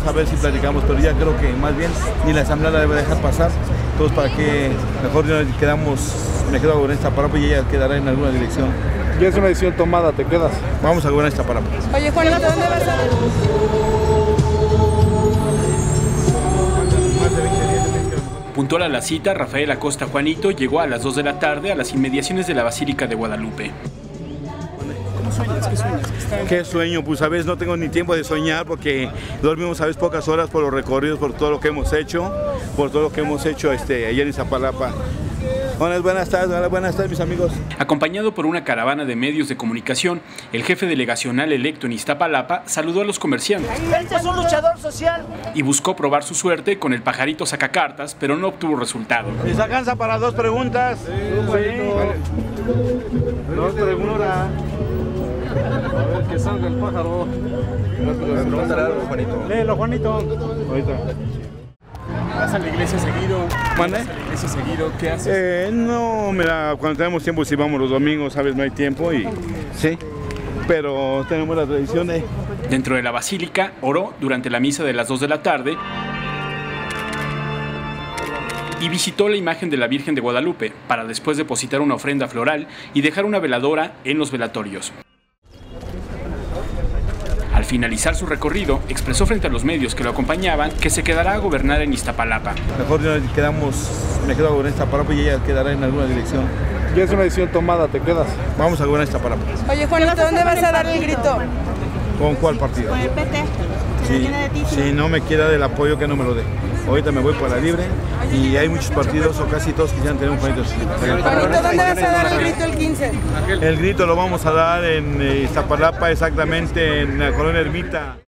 a ver si platicamos, pero ya creo que más bien ni la asamblea la debe dejar pasar. Entonces, para que mejor me quedo a gobernar Iztapalapa y ella quedará en alguna dirección. Ya es una decisión tomada, ¿te quedas? Vamos a gobernar Iztapalapa. Oye, Juanito, ¿dónde vas a ver? Puntual a la cita, Rafael Acosta Juanito llegó a las 2 de la tarde a las inmediaciones de la Basílica de Guadalupe. ¿Cómo sueñas? ¿Qué sueñas? ¿Qué sueño? Pues a veces no tengo ni tiempo de soñar porque dormimos a veces pocas horas por los recorridos, por todo lo que hemos hecho, allá en Iztapalapa. Buenas tardes mis amigos. Acompañado por una caravana de medios de comunicación, el jefe delegacional electo en Iztapalapa saludó a los cocomerciantes. Este es un luchador social. Y buscó probar su suerte con el pajarito sacacartas, pero no obtuvo resultado. ¿Les alcanza para dos preguntas? Sí. Dos preguntas. A ver, que salga el pájaro. Pregúntale algo, Juanito. Léelo, Juanito. Ahorita. ¿Vas a la iglesia seguido? ¿Mande? ¿Vas a la iglesia seguido? ¿Qué haces? No, mira, cuando tenemos tiempo sí vamos los domingos, sabes, no hay tiempo y sí, pero tenemos la tradición de... Dentro de la basílica, oró durante la misa de las 2 de la tarde y visitó la imagen de la Virgen de Guadalupe para después depositar una ofrenda floral y dejar una veladora en los velatorios. Al finalizar su recorrido, expresó frente a los medios que lo acompañaban que se quedará a gobernar en Iztapalapa. Mejor me quedo a gobernar Iztapalapa y ella quedará en alguna dirección. Ya es una decisión tomada, ¿te quedas? Vamos a gobernar Iztapalapa. Oye, Juanito, ¿dónde vas a dar el grito? ¿Con cuál partido? Con el PT. Si no me queda del apoyo, que no me lo dé. Ahorita me voy para libre y hay muchos partidos o casi todos quisieran tener un Juanito. Juanito, ¿dónde vas a dar el grito el 15? El grito lo vamos a dar en Iztapalapa, exactamente en la colonia Ermita.